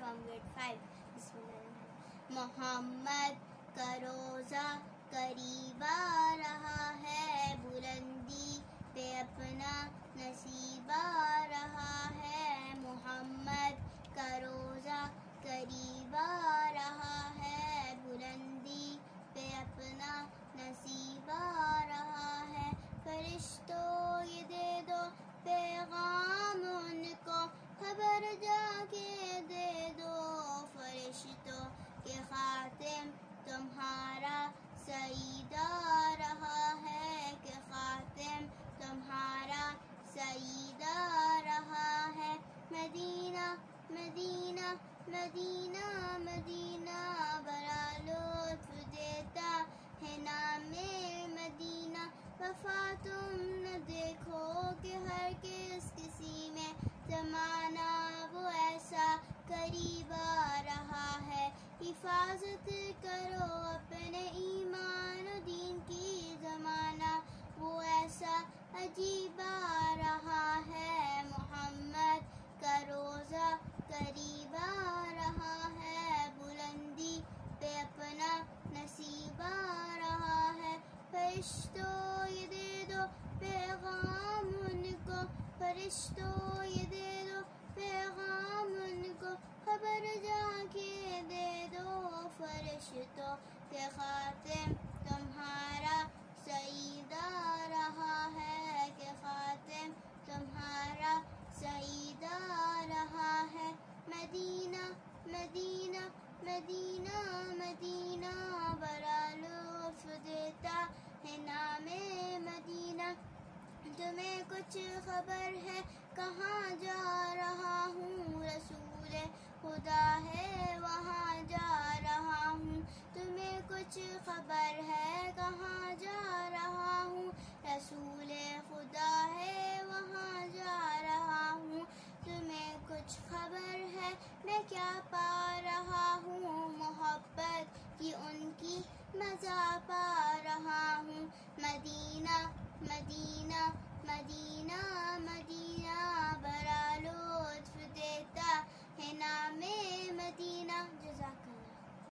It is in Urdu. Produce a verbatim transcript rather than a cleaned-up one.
from grade five. Bismillah. محمد کا روزہ قریب آ رہا ہے, بلندی پہ اپنا نصیب آ رہا ہے. محمد کا روزہ قریب آ رہا ہے, بلندی پہ اپنا نصیب آ رہا ہے. فرشتوں یہ دے دو پیغام ان کو, خبر جا کے دے دو فرشتوں کہ خاتم تمہارا سعید آ رہا ہے, کہ خاتم تمہارا سعید آ رہا ہے. مدینہ مدینہ مدینہ مدینہ بڑا لطف دیتا ہے نام مدینہ. وفا تم نہ دیکھو کہ ہر کس کسی میں زمانہ وہ ایسا قریب آ رہا ہے. حفاظت کرو اپنے ایمان و دین کی, زمانہ وہ ایسا عجیب آ رہا ہے. محمد کا روزہ قریب آ رہا ہے, بلندی پہ اپنا نصیب آ رہا ہے. فرشتوں یہ دے دو پیغام ان کو, فرشتوں یہ دے دو پیغام ان کو, خبر جا کے دے دو فرشتوں کہ خاتم تمہارا سعید آ رہا ہے, کہ خاتم تمہارا سعید آ رہا ہے. مدینہ مدینہ مدینہ مدینہ بڑا لطف دیتا ہے نام مدینہ. تمہیں کچھ خبر ہے کہاں جا رہا ہوں, رسول خدا ہے وہاں جا رہا ہوں. تمہیں کچھ خبر ہے کہاں جا رہا ہوں, رسول خدا ہے وہاں جا رہا ہوں. تمہیں کچھ خبر ہے میں کیا پا رہا ہوں, محبت کی ان کی مزہ پا رہا ہوں. مدینہ